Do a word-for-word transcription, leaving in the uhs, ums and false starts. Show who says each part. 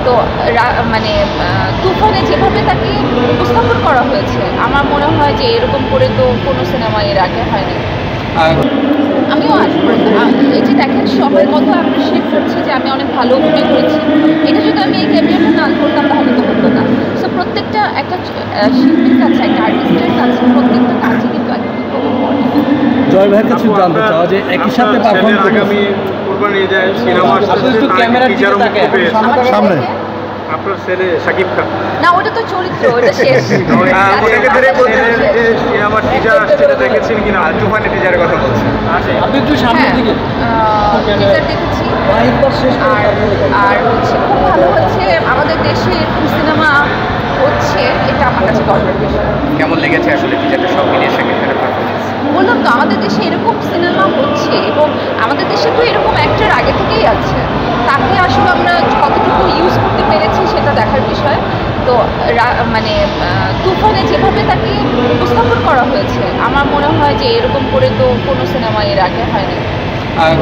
Speaker 1: তো মানে তুফানে যেভাবে তাকে উপস্থাপন করা হয়েছে আমার মনে হয় যে এরকম করে তো কোনো সিনেমা এর আগে হয়নি। আমিও আসবো। এই যে দেখেন সবাই কত অ্যাপ্রিসিয়েট করছে যে আমি অনেক ভালো অভিনয় করেছি, এটা যদি আমি এই ক্যারিয়ারটা না করতাম তাহলে তো হতো না। সো প্রত্যেকটা একটা শিল্পীর কাছে, একটা আর্টিস্টের কাছে প্রত্যেকটা কাজই কিন্তু
Speaker 2: জয় ভাইয়ের কাছে জানতে চাওয়া যে একই সাথে পারফর্ম আগামী
Speaker 3: কুরবানি ঈদে সিনেমা আসছে,
Speaker 2: একটু ক্যামেরার দিকে তাকান সামনে
Speaker 3: আপনার ছেলে শাকিব খান
Speaker 1: না, ওটা তো চরিত্র, ওটা শেষ।
Speaker 3: অনেকে ধরে বলছেন যে সিনেমার টিজার আসছে, দেখেছেন কিনা? তুফানের টিজারের কথা বলছেন
Speaker 2: আপনি একটু সামনের দিকে।
Speaker 1: টিজার দেখেছি আর আর হচ্ছে খুব ভালো হচ্ছে। আমাদের দেশে এরকম সিনেমা হচ্ছে, এটা আমার কাছে গর্বের বিষয়।
Speaker 3: কেমন লেগেছে আসলে টিজারটা সব মিলিয়ে শাকিব খানের পারফরমেন্স?
Speaker 1: বললাম তো আমাদের দেশে এরকম সিনেমা হচ্ছে এবং আমাদের দেশে তো এরকম অ্যাক্টর আগে থেকেই আছে, তাকে আসলে আমরা কতটুকু ইউজ করতে পেরেছি সেটা দেখার বিষয়। তো মানে তুফানে যেভাবে তাকে উপস্থাপন করা হয়েছে আমার মনে হয় যে এরকম করে তো কোনো সিনেমা এর আগে হয়নি।